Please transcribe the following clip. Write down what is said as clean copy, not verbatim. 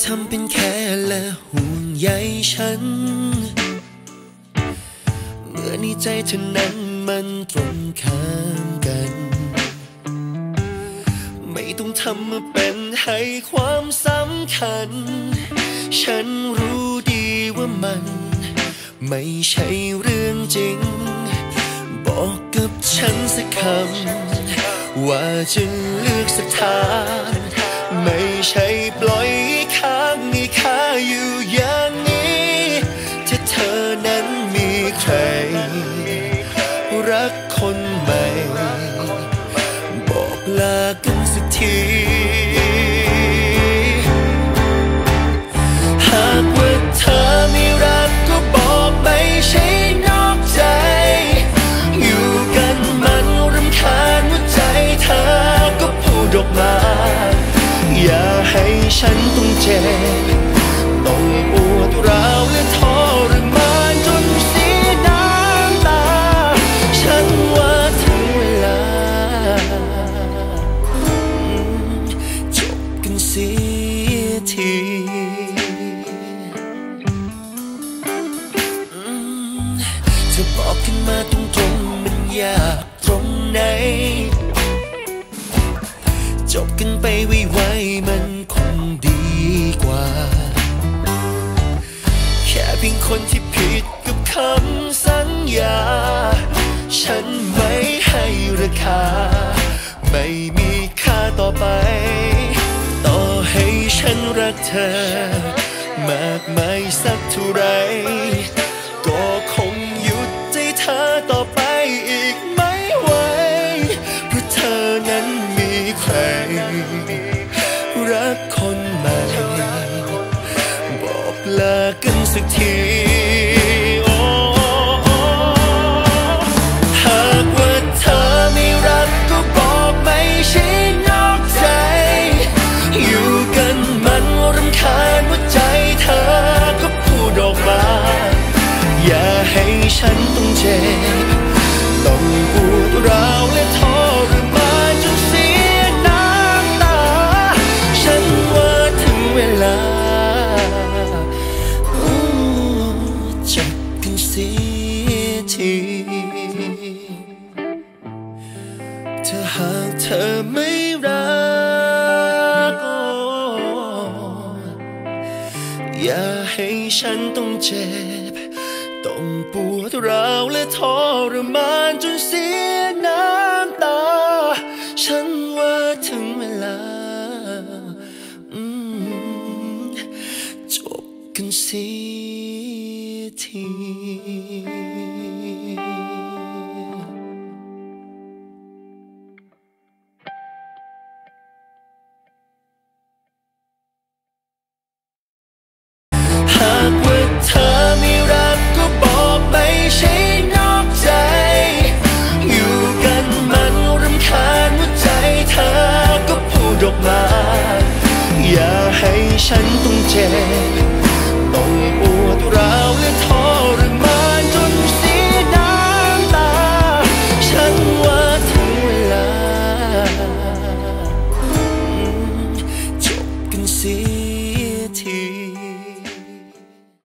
ทำเป็นแค่และห่วงใยฉันเมื่อในใจเธอนั้นมันตรงข้ามกันไม่ต้องทำมาเป็นให้ความสำคัญฉันรู้ดีว่ามันไม่ใช่เรื่องจริงบอกกับฉันสักคำว่าจะเลือกสถานไม่ใช่ปล่อยค้างมีค่าอยู่อย่างนี้ถ้าเธอนั้นมีใครรักคนใหม่บอกลากันสักทีหากว่าเธอไม่รักก็บอกไม่ใช่นอกใจอยู่กันมันรำคาญหัวใจเธอก็พูดออกมาอย่าให้ฉันต้องเจ็บต้องปวดร้าวและทรมานจนเสียน้ำตาฉันว่าถึงเวลาจบกันเสียทีเธอบอกขึ้นมาตรงๆมันยากตรงไหนจบกันไปไวๆมันคงดีกว่าแค่เพียงคนที่ผิดกับคำสัญญาฉันไม่ให้ราคาไม่มีค่าต่อไปต่อให้ฉันรักเธอมากมายสักเท่าไรก็คงหยุดใจเธอต่อไปอีกไม่ไหวเพราะเธอนั้นมีใครรักคนใหม่บอกลากันสักทีหากว่าเธอไม่รักก็บอกไม่ใช่นอกใจอยู่กันมันรำคาญหัวใจเธอก็พูดออกมาอย่าให้ฉันต้องเจ็บต้องปวดร้าวและทรมานจนเสียน้ำตาฉันว่าถึงเวลาจบกันเสียทีถ้าหากเธอไม่รักอย่าให้ฉันต้องเจ็บต้องปวดร้าวและทรมานจนเสียน้ำตาฉันว่าถึงเวลาจบกันเสียที